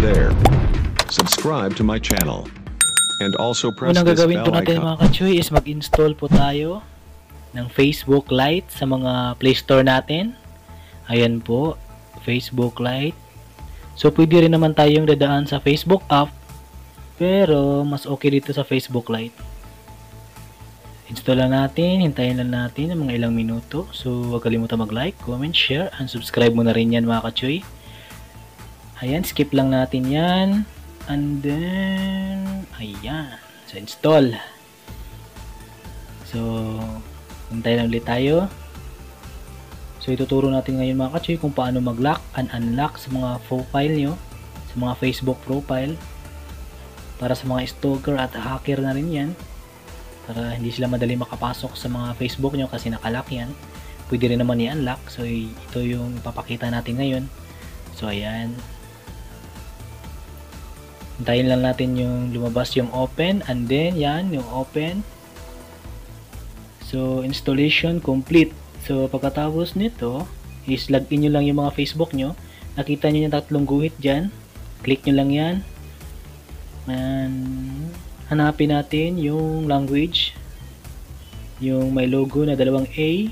there. Subscribe to my channel. And also press Unang this gagawin po bell natin icon. mga kachoy is mag-install po tayo ng Facebook Lite sa mga Play Store natin. Ayan po, Facebook Lite. So pwede rin naman tayong dadaan sa Facebook app, pero mas okay dito sa Facebook Lite. Install lang natin, hintayin lang natin ng mga ilang minuto. So huwag kalimutan mag-like, comment, share, and subscribe mo na rin yan mga kachoy. Ayan, skip lang natin yan. And then, ayan. So install. So, hintayin lang ulit tayo. So ituturo natin ngayon mga kachoy kung paano mag-lock and unlock sa mga profile nyo, sa mga Facebook profile, para sa mga stalker at hacker na rin yan, para hindi sila madali makapasok sa mga Facebook nyo kasi nakalock yan. Pwede rin naman i-unlock. So ito yung ipapakita natin ngayon. So ayan, hintayin lang natin yung lumabas yung open, and then yan yung open. So installation complete. So pagkatapos nito is login nyo lang yung mga Facebook nyo. Nakita nyo yung tatlong guhit dyan, click nyo lang yan, and hanapin natin yung language, yung may logo na dalawang A,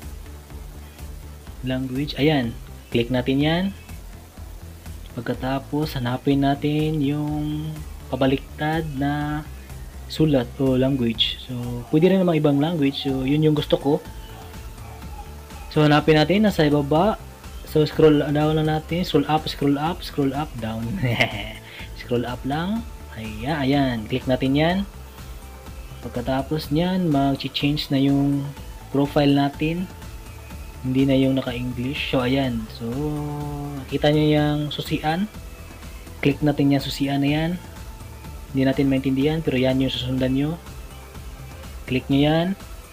language. Ayan, click natin yan. Pagkatapos hanapin natin yung pabaliktad na sulat o language. So pwede rin namang ibang language. So yun yung gusto ko. So hanapin natin nasa ibaba. So scroll down lang natin, scroll up, down. Scroll up lang. Ayan, click natin yan. Pagkatapos nyan, mag-change na yung profile natin. Hindi na yung naka-English. So ayan, so nakita nyo yung susian. Click natin yung susian na yan. Hindi natin maintindihan, pero yan yung susundan nyo. Click nyo yan.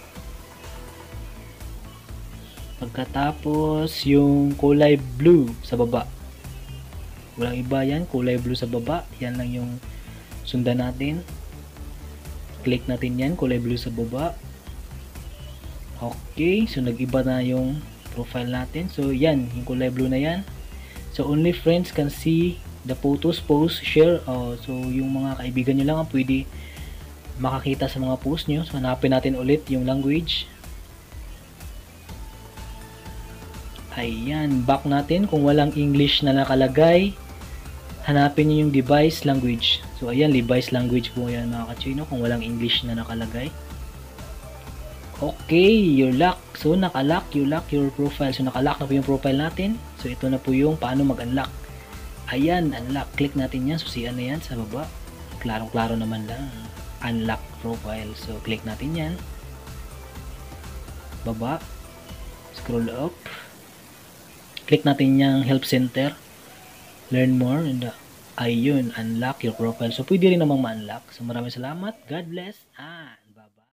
Pagkatapos yung kulay blue sa baba, walang iba yan, kulay blue sa baba, yan lang yung sundan natin. Click natin yan, kulay blue sa baba. Okay, so nag-iba na yung profile natin. So yan, yung kulay blue na yan. So only friends can see the photos, post, share. So yung mga kaibigan nyo lang ang pwede makakita sa mga post nyo. So hanapin natin ulit yung language. Ayan, back natin. Kung walang English na nakalagay, hanapin nyo yung device language. So ayan, device language po yan mga kachoy, no? Kung walang English na nakalagay. Okay, you're lock. So nakalock, you lock your profile. So nakalock na po yung profile natin. So ito na po yung paano mag-unlock. Ayan, unlock. Click natin yan. Susian na yan sa baba. Klarong-klaro naman lang. Unlock profile. So click natin yan. Baba. Scroll up. Click natin yung help center. Learn more. And ayun, unlock your profile. So pwede rin namang ma-unlock. So maraming salamat. God bless.